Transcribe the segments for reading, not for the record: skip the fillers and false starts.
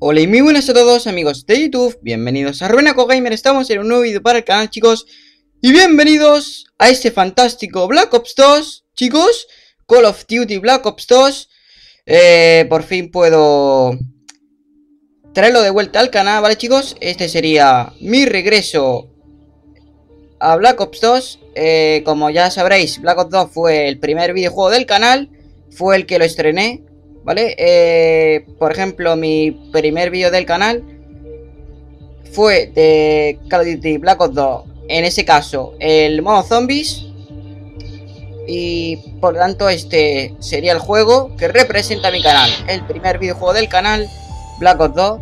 Hola y muy buenas a todos amigos de YouTube, bienvenidos a Rubenaco Gamer, estamos en un nuevo vídeo para el canal chicos. Y bienvenidos a este fantástico Black Ops 2, chicos, Call of Duty Black Ops 2. Por fin puedo traerlo de vuelta al canal, ¿vale chicos? Este sería mi regreso a Black Ops 2. Como ya sabréis, Black Ops 2 fue el primer videojuego del canal, fue el que lo estrené, ¿vale? Por ejemplo, mi primer vídeo del canal fue de Call of Duty Black Ops 2, en ese caso el modo zombies. Y por lo tanto este sería el juego que representa mi canal, el primer videojuego del canal, Black Ops 2.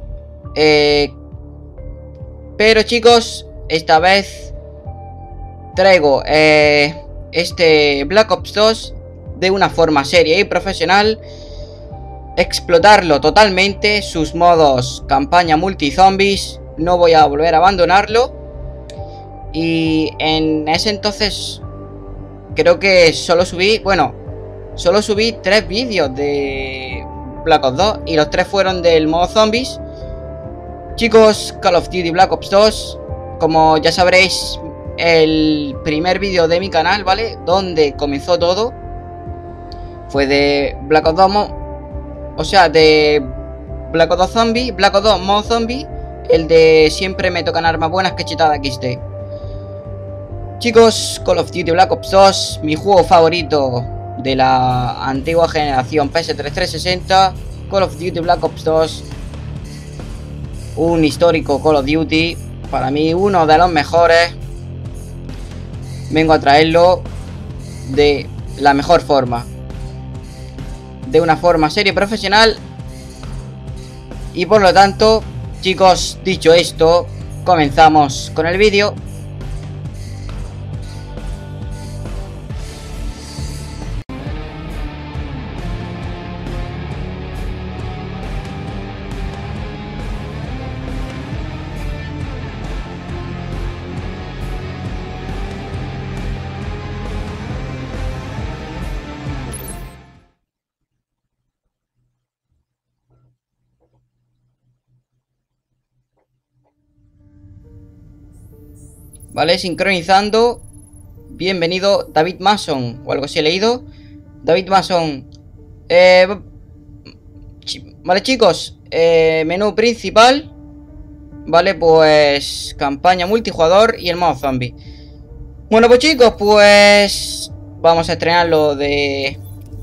Pero chicos, esta vez traigo este Black Ops 2 de una forma seria y profesional, explotarlo totalmente, sus modos campaña multi zombies, no voy a volver a abandonarlo. Y en ese entonces creo que solo subí 3 vídeos de Black Ops 2 y los 3 fueron del modo zombies. Chicos, Call of Duty Black Ops 2, como ya sabréis, el primer vídeo de mi canal, ¿vale? Donde comenzó todo fue de Black Ops 2, o sea, de Black Ops 2 Zombie, Black Ops 2 modo zombie, el de siempre me tocan armas buenas que chetada XD. Chicos, Call of Duty Black Ops 2, mi juego favorito de la antigua generación PS3 360, Call of Duty Black Ops 2, un histórico Call of Duty, para mí uno de los mejores. Vengo a traerlo de la mejor forma, de una forma seria y profesional. Y por lo tanto, chicos, dicho esto, comenzamos con el vídeo. Vale, sincronizando. Bienvenido David Mason, o algo así he leído. David Mason. Vale chicos, menú principal. Vale, pues campaña multijugador y el modo zombie. Bueno pues chicos, pues vamos a estrenarlo de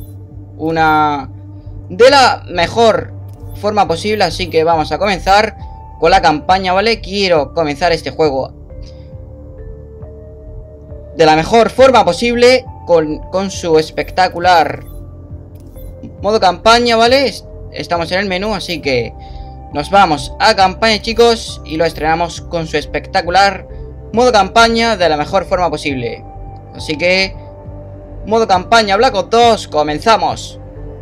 la mejor forma posible. Así que vamos a comenzar con la campaña, ¿vale? Quiero comenzar este juego de la mejor forma posible, con su espectacular modo campaña, ¿vale? Estamos en el menú, así que nos vamos a campaña, chicos, y lo estrenamos con su espectacular modo campaña de la mejor forma posible. Así que modo campaña Black Ops 2, comenzamos.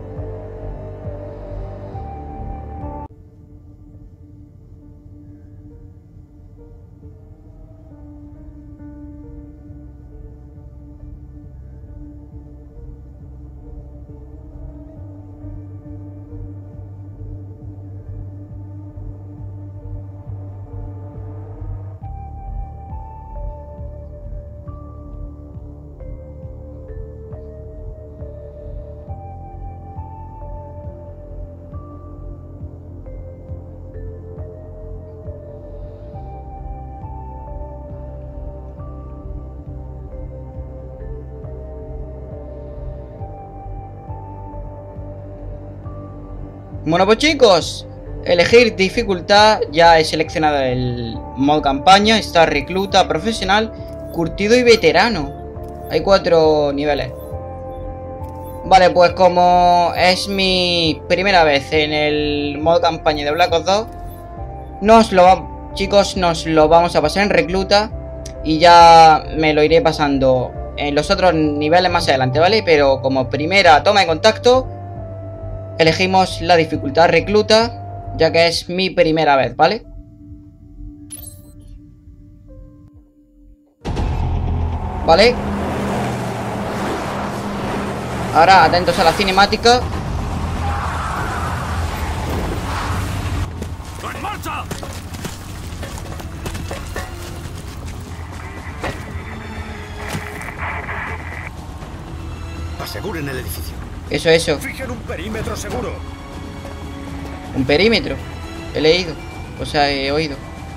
Bueno pues chicos, elegir dificultad, ya he seleccionado el modo campaña, está recluta, profesional, curtido y veterano. Hay 4 niveles. Vale, pues como es mi primera vez en el modo campaña de Black Ops 2, chicos, nos lo vamos a pasar en recluta. Y ya me lo iré pasando en los otros niveles más adelante, ¿vale? Pero como primera toma de contacto, elegimos la dificultad recluta, ya que es mi primera vez, ¿vale? Vale. Ahora atentos a la cinemática. Aseguren el edificio. Eso. Fijen un perímetro seguro. Un perímetro. He leído. O sea, he oído.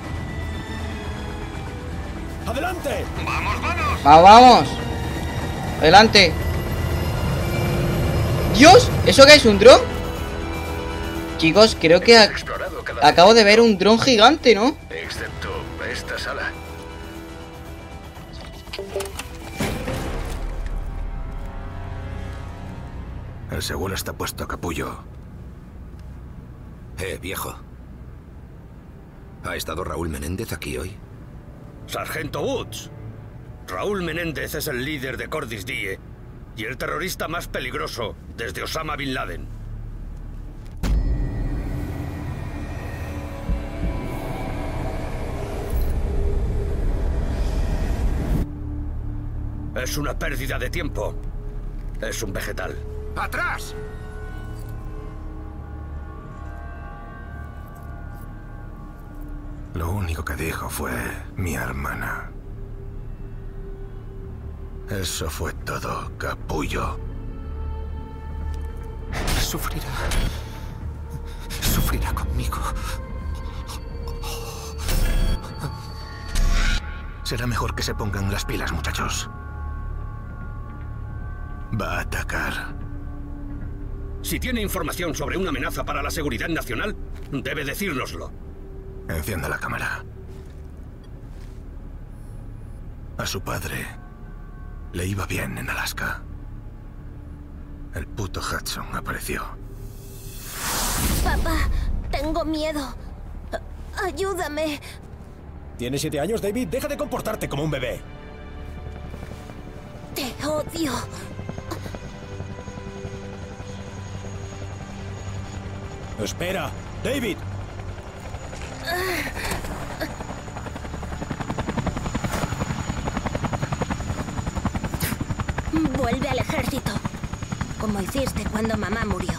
¡Adelante! ¡Vamos! ¡Adelante! ¡Dios! ¿Eso qué es? ¿Un dron? Chicos, creo que acabo de ver un dron gigante, ¿no? Excepto esta sala. El seguro está puesto, capullo. Viejo. ¿Ha estado Raúl Menéndez aquí hoy? Sargento Woods. Raúl Menéndez es el líder de Cordis Die y el terrorista más peligroso desde Osama Bin Laden. Es una pérdida de tiempo. Es un vegetal. ¡Atrás! Lo único que dijo fue mi hermana. Eso fue todo, capullo. Sufrirá. Sufrirá conmigo. Será mejor que se pongan las pilas, muchachos. Va a atacar. Si tiene información sobre una amenaza para la seguridad nacional, debe decírnoslo. Encienda la cámara. A su padre le iba bien en Alaska. El puto Hudson apareció. Papá, tengo miedo. Ayúdame. Tienes 7 años, David. Deja de comportarte como un bebé. Te odio. Espera, David. Vuelve al ejército, como hiciste cuando mamá murió.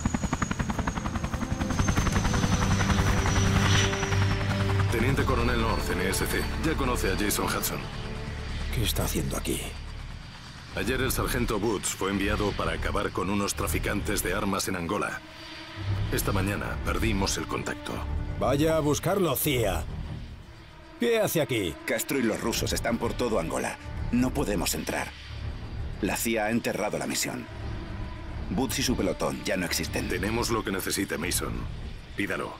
Teniente Coronel North, NSC. Ya conoce a Jason Hudson. ¿Qué está haciendo aquí? Ayer el sargento Woods fue enviado para acabar con unos traficantes de armas en Angola. Esta mañana perdimos el contacto. Vaya a buscarlo, CIA. ¿Qué hace aquí? Castro y los rusos están por todo Angola. No podemos entrar. La CIA ha enterrado la misión. Woods y su pelotón ya no existen. Tenemos lo que necesite, Mason. Pídalo.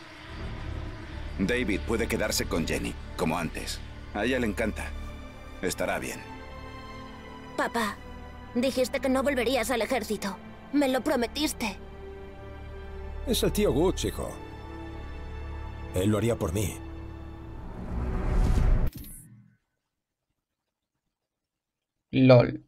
David puede quedarse con Jenny, como antes. A ella le encanta. Estará bien. Papá, dijiste que no volverías al ejército. Me lo prometiste. Es el tío Woods, hijo. Él lo haría por mí. LOL.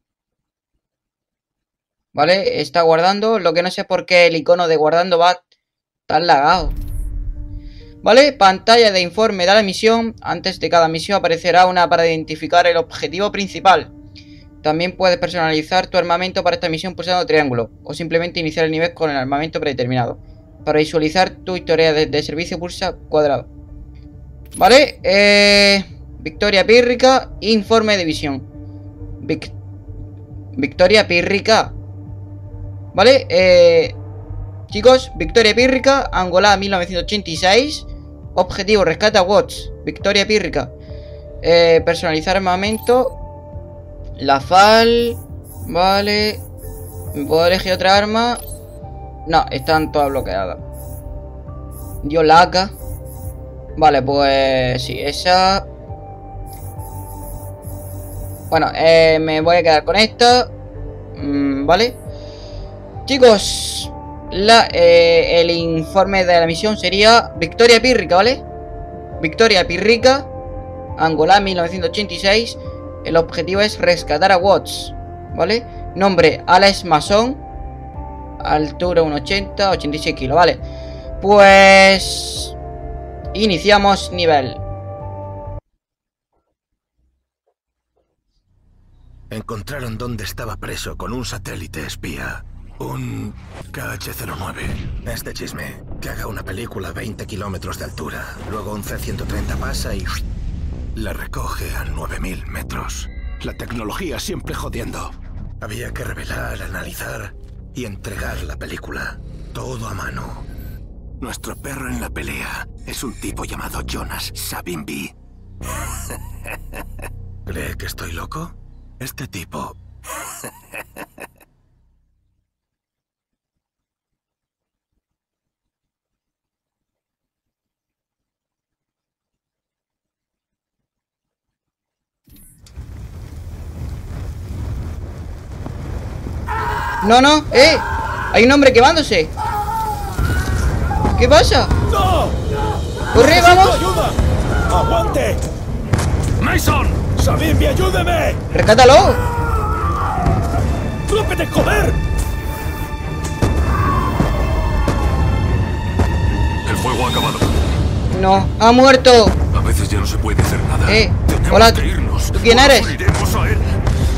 Vale, está guardando. Lo que no sé por qué el icono de guardando va tan lagado. Vale, pantalla de informe de la misión. Antes de cada misión aparecerá una para identificar el objetivo principal. También puedes personalizar tu armamento para esta misión pulsando triángulo. O simplemente iniciar el nivel con el armamento predeterminado. Para visualizar tu historia de servicio pulsa cuadrado. Vale, victoria pírrica, informe de visión. Victoria pírrica. Vale, chicos, victoria pírrica, Angola 1986. Objetivo, rescata Watts. Victoria pírrica. Personalizar armamento. La FAL. Vale. ¿Puedo elegir otra arma? No, están todas bloqueadas. Dio la AK. Vale, pues sí, esa. Bueno, me voy a quedar con esta. Vale. Chicos, el informe de la misión sería victoria pírrica, ¿vale? Victoria pírrica, Angola 1986. El objetivo es rescatar a Watts, ¿vale? Nombre, Alex Mason. Altura 1,80, 86 kilos, ¿vale? Pues iniciamos nivel. Encontraron dónde estaba preso con un satélite espía. Un KH-09. Este chisme. Que haga una película a 20 kilómetros de altura. Luego un C-130 pasa y la recoge a 9000 metros. La tecnología siempre jodiendo. Había que revelar, analizar y entregar la película. Todo a mano. Nuestro perro en la pelea es un tipo llamado Jonas Savimbi. ¿Cree que estoy loco? Este tipo... No, no, hay un hombre quemándose. ¿Qué pasa? ¡No! ¡Corre, vamos! ¡Ayuda! ¡Aguante! ¡Mason! ¡Savimbi, ayúdeme! ¡Rescátalo! ¡Rómpete, joder! El fuego ha acabado. No, ha muerto. A veces ya no se puede hacer nada. Tenemos Hola, que irnos. ¿tú quién O nos eres? uniremos a él.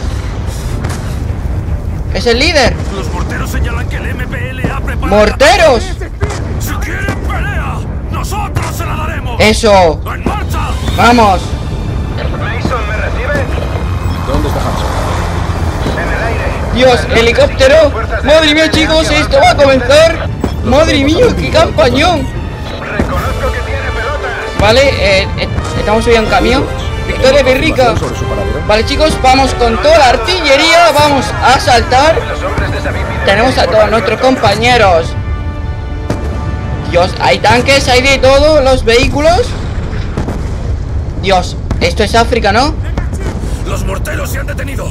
Es el líder. Los morteros señalan que el MPL ha preparado... ¡Morteros! ¡Si quieren pelea! ¡Nosotros se la daremos! ¡Eso! ¡En marcha! ¡Vamos! Mason, ¿me recibe? ¿Dónde está Hudson? En el aire. ¡Dios, helicóptero! ¡Madre mía, chicos! ¡Esto va a comenzar! ¡Madre mía, qué campañón! Reconozco que tiene pelotas. Vale, estamos subiendo un camión. Victoria Berrica. ¿Sobre su paradero? Vale, chicos, vamos con toda la artillería. Vamos a saltar. Los hombres de Savimbi Tenemos a todos nuestros compañeros. Dios, hay tanques, hay de todos los vehículos. Dios, esto es África, ¿no? ¡Los morteros se han detenido!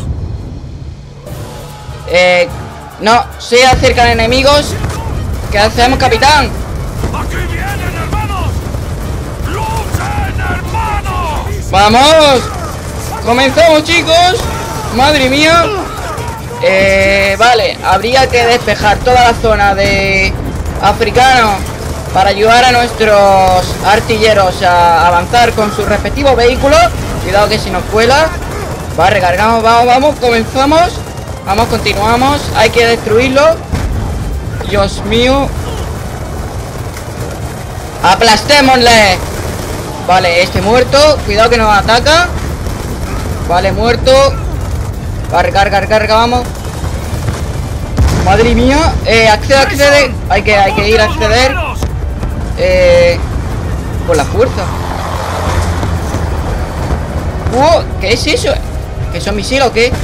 No, se acercan enemigos. ¿Qué hacemos, capitán? ¡Aquí vienen, hermanos! ¡Luchen, hermanos! ¡Vamos! ¡Comenzamos, chicos! ¡Madre mía! Vale, habría que despejar toda la zona de africanos para ayudar a nuestros artilleros a avanzar con sus respectivos vehículos. Cuidado que si nos cuela. Va, recargamos, vamos, vamos, comenzamos. Vamos, continuamos. Hay que destruirlo. Dios mío. ¡Aplastémosle! Vale, este muerto. Cuidado que nos ataca. Vale, muerto. Va, recarga, recarga, vamos. Madre mía. Accede, accede. Hay que ir a acceder. Con la fuerza. ¿Qué es eso? ¿Que son misiles o qué?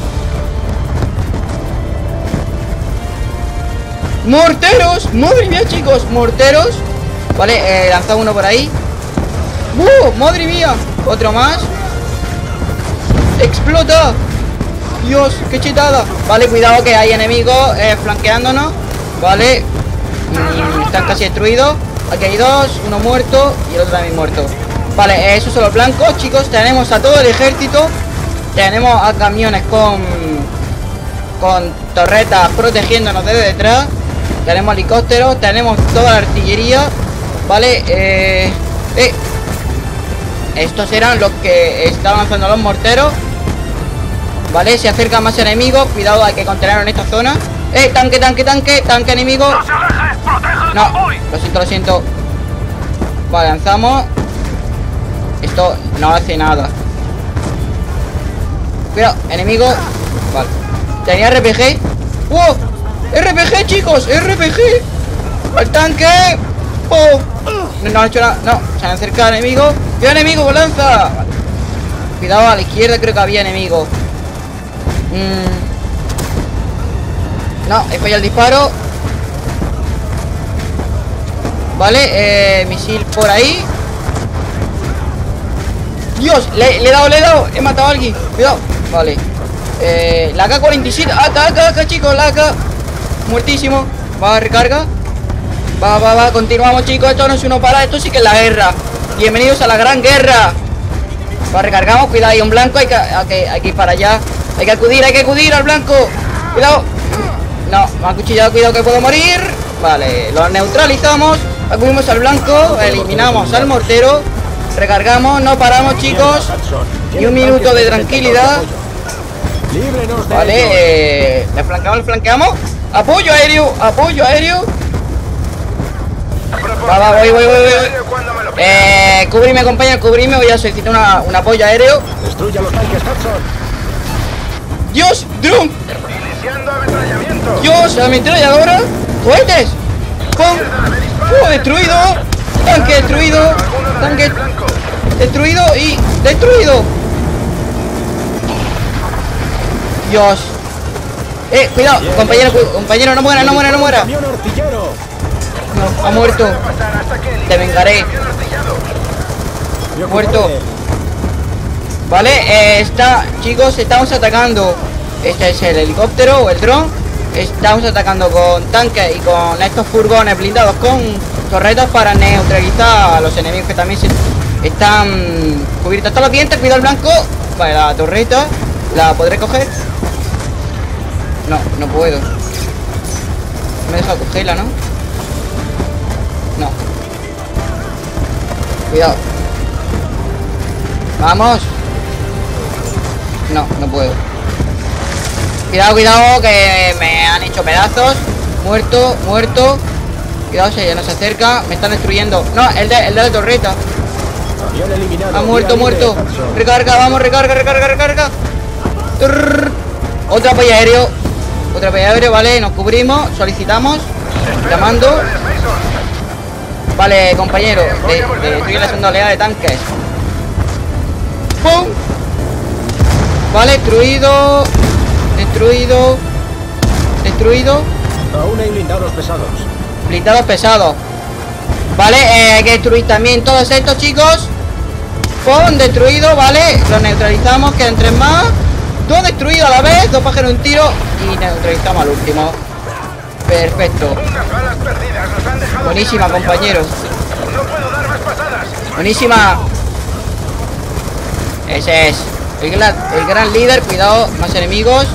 ¡Morteros! ¡Madre mía, chicos! ¡Morteros! Vale, lanza uno por ahí. ¡Madre mía! Otro más. ¡Explota! Dios, qué chetada. Vale, cuidado que hay enemigos flanqueándonos. Vale. Están casi destruidos. Aquí hay dos, uno muerto y el otro también muerto. Vale, esos son los blancos, chicos. Tenemos a todo el ejército. Tenemos a camiones con torretas protegiéndonos desde detrás. Tenemos helicópteros, tenemos toda la artillería. Vale, estos eran los que estaban lanzando los morteros. Vale, se acercan más enemigos. Cuidado, hay que contenerlo en esta zona. Tanque, tanque, tanque, tanque enemigo. ¡No se alejes! ¡Protege el No, convoy! lo siento, lo siento. Vale, lanzamos. Esto no hace nada. Cuidado, enemigo. Vale. Tenía RPG. ¡Wow! ¡RPG, chicos! ¡RPG! ¡Al tanque! ¡Oh! No ha hecho nada. No, se han acercado enemigos. ¡Qué enemigo con lanza! Vale. Cuidado, a la izquierda creo que había enemigo. No, he fallado el disparo. Vale, misil por ahí. Dios, le he dado, he matado a alguien. Cuidado, vale. La AK-47, AK, chicos, la AK. Muertísimo. Va, recarga. Va, continuamos, chicos. Esto no es uno para, esto sí que es la guerra. Bienvenidos a la gran guerra. Va, recargamos, cuidado, hay un blanco, hay que ir para allá. Hay que acudir al blanco. Cuidado. No, me ha cuchillado, cuidado que puedo morir. Vale, lo neutralizamos. Acudimos al blanco, eliminamos al mortero. Recargamos, no paramos, chicos. Y un minuto de tranquilidad. Vale, le flanqueamos. Apoyo aéreo, apoyo aéreo. Va, voy. Cubrime, compañero, cubrime. Voy a solicitar un apoyo aéreo. Destruya los tanques, Hudson. Dios, drone. Dios, la ametralladora. ¡Cohetes! ¡Pum! Destruido. Tanque destruido. Tanque destruido y destruido. Dios. Cuidado, compañero, no muera. No, ha muerto. Te vengaré. Muerto. Vale, chicos, estamos atacando. Este es el helicóptero o el dron. Estamos atacando con tanques y con estos furgones blindados con torretas para neutralizar a los enemigos que también están cubiertos hasta los dientes. Cuidado el blanco. Vale, la torreta. ¿La podré coger? No puedo. Me he dejado cogerla, ¿no? No. Cuidado. Vamos. No puedo. Cuidado, que me han hecho pedazos. Muerto. Cuidado, si ya no se acerca. Me están destruyendo. No, el de la torreta. Ha muerto. Recarga, vamos, recarga. Otro apoyo aéreo. Vale, nos cubrimos. Solicitamos. Llamando. Vale, compañero. Destruye la segunda oleada de tanques. ¡Pum! Vale, destruido. Aún hay blindados pesados. Vale, hay que destruir también todos estos, chicos. ¡Pum! Destruido, vale. Los neutralizamos, quedan 3 más. 2 destruidos a la vez, 2 pájaros en un tiro. Y neutralizamos al último. Perfecto. Buenísima, compañero. Buenísima. Ese es el gran líder. Cuidado, más enemigos.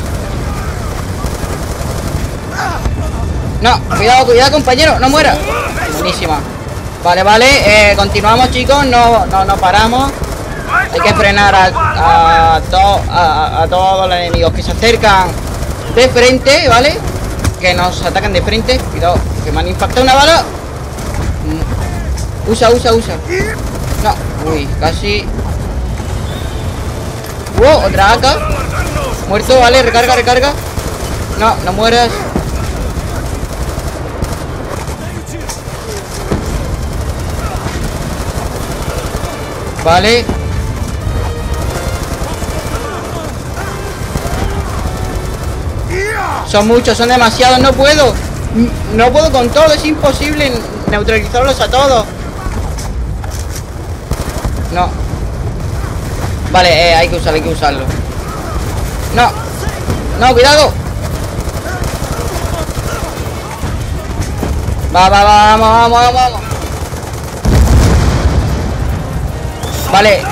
No, cuidado, compañero, no muera. Buenísima. Vale, continuamos, chicos. No paramos. Hay que frenar a todos los enemigos que se acercan de frente, ¿vale? Que nos atacan de frente. Cuidado, que me han impactado una bala. Usa. No, uy, casi. Otra AK. Muerto, vale, recarga. No mueras. Vale. Son muchos, son demasiados, no puedo. No puedo con todo, es imposible neutralizarlos a todos. No. Vale, hay que usarlo. No, cuidado. Vamos. Vale.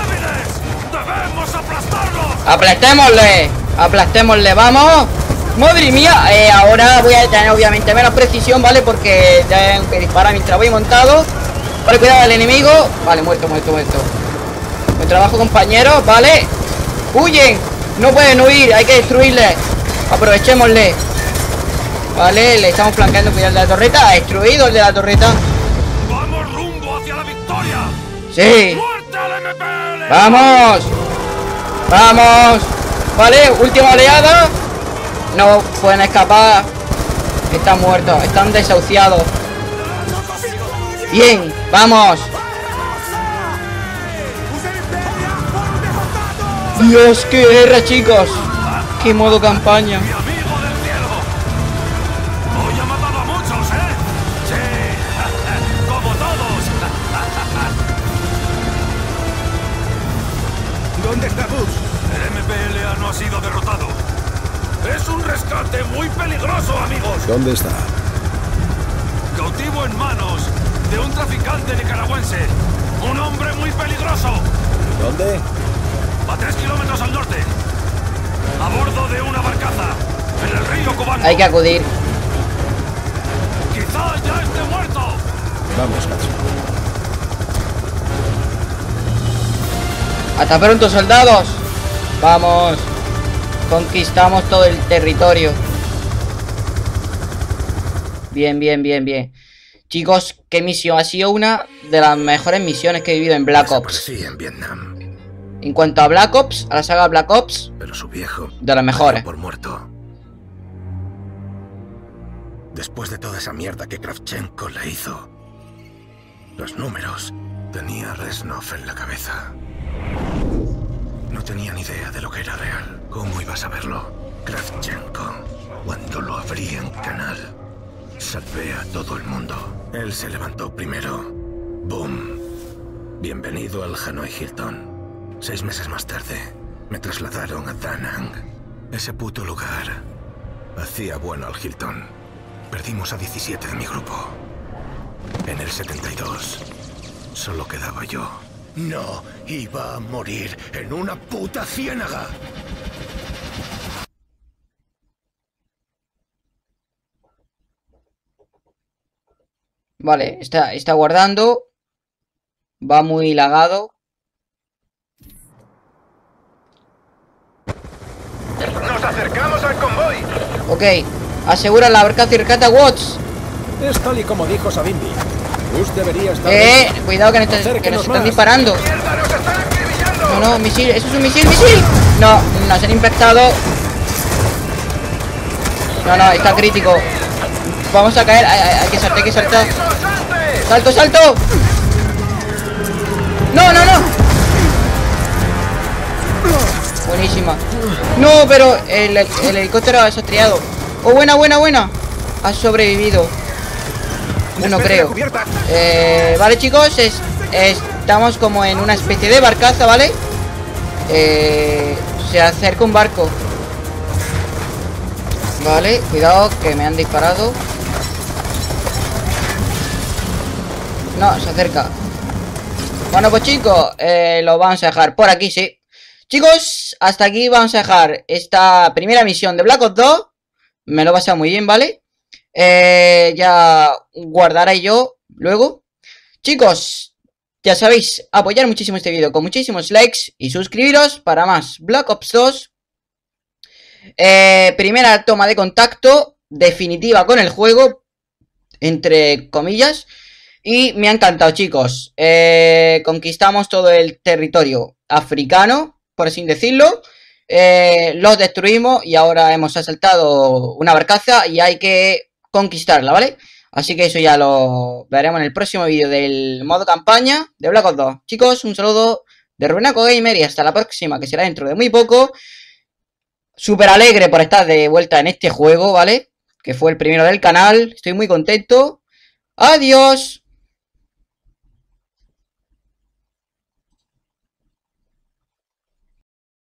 Aplastémosle, vamos. Madre mía, ahora voy a tener obviamente menos precisión, ¿vale? Porque tengo que disparar mientras voy montado. Vale, cuidado al enemigo. Vale, muerto. Buen trabajo, compañeros, vale. Huyen, no pueden huir, hay que destruirles. Aprovechémosle. Vale, le estamos flanqueando. Cuidado el de la torreta, destruido el de la torreta. ¡Vamos rumbo hacia la victoria! Sí. ¡Muerte al MPL! ¡Vamos! Vale, última oleada. No pueden escapar. Están muertos, están desahuciados. Bien, vamos. Dios, qué guerra, chicos. Qué modo campaña. ¡Mi amigo del cielo! Hoy ha matado a muchos, ¿eh? Sí, como todos. ¿Dónde está Boots? El MPLA no ha sido derrotado. Es un rescate muy peligroso, amigos. ¿Dónde está? Cautivo en manos de un traficante nicaragüense. Un hombre muy peligroso. ¿Dónde? A 3 kilómetros al norte. A bordo de una barcaza. En el río Cubano. Hay que acudir. Quizás ya esté muerto. Vamos, macho. Hasta pronto, soldados. Vamos. Conquistamos todo el territorio. Bien. Chicos, qué misión. Ha sido una de las mejores misiones que he vivido en Black Ops. Desaparecí en Vietnam, En cuanto a Black Ops, a la saga Black Ops, pero su viejo de las mejores. por muerto. Después de toda esa mierda que Kravchenko le hizo, los números, tenía a Reznov en la cabeza. No tenía ni idea de lo que era real. ¿Cómo iba a saberlo? Kravchenko, cuando lo abrí en canal, salvé a todo el mundo. Él se levantó primero. ¡Boom! Bienvenido al Hanoi Hilton. 6 meses más tarde, me trasladaron a Da Nang. Ese puto lugar hacía bueno al Hilton. Perdimos a 17 de mi grupo. En el 72, solo quedaba yo. No iba a morir en una puta ciénaga. Vale, está guardando. Va muy lagado. ¡Nos acercamos al convoy! Ok, asegura la barcaza y rescata a Woods. Es tal y como dijo Savimbi. Bush debería estar... Cuidado que nos Acérquenos están más. disparando. ¡Mierda, nos están acribillando! No, misil, eso es un misil, misil. No, nos han impactado. No, está crítico. Vamos a caer, hay que saltar. ¡Salto, salto! ¡No! Buenísima. No, pero el helicóptero ha estrellado. Oh, buena. Ha sobrevivido. No creo. Vale, chicos, estamos como en una especie de barcaza, ¿vale? Se acerca un barco. Vale, cuidado que me han disparado. No, se acerca. Bueno, pues chicos, lo vamos a dejar por aquí, sí. Chicos, hasta aquí vamos a dejar esta primera misión de Black Ops 2. Me lo he pasado muy bien, ¿vale? Ya guardaré yo luego. Chicos, ya sabéis, apoyar muchísimo este vídeo con muchísimos likes y suscribiros para más Black Ops 2. Primera toma de contacto definitiva con el juego, entre comillas. Y me ha encantado, chicos. Conquistamos todo el territorio africano, por así decirlo. Los destruimos y ahora hemos asaltado una barcaza y hay que conquistarla, ¿vale? Así que eso ya lo veremos en el próximo vídeo del modo campaña de Black Ops 2. Chicos, un saludo de Rubenaco Gamer y hasta la próxima, que será dentro de muy poco. Súper alegre por estar de vuelta en este juego, ¿vale? Que fue el primero del canal. Estoy muy contento. Adiós.